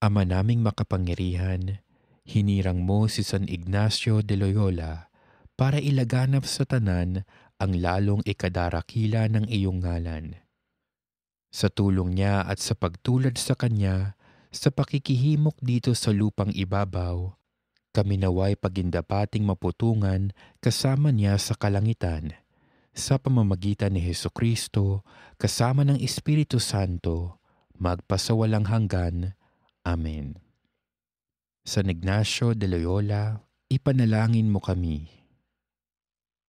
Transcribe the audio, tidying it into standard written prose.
Ama naming makapangyarihan, hinirang mo si San Ignacio de Loyola para ilaganap sa tanan ang lalong ikadarakila ng iyong ngalan. Sa tulong niya at sa pagtulad sa kanya, sa pakikihimok dito sa lupang ibabaw, kami naway pagindapating maputungan kasama niya sa kalangitan, sa pamamagitan ni Hesukristo, kasama ng Espiritu Santo, magpasawalang hanggan. Amen. San Ignacio de Loyola, ipanalangin mo kami.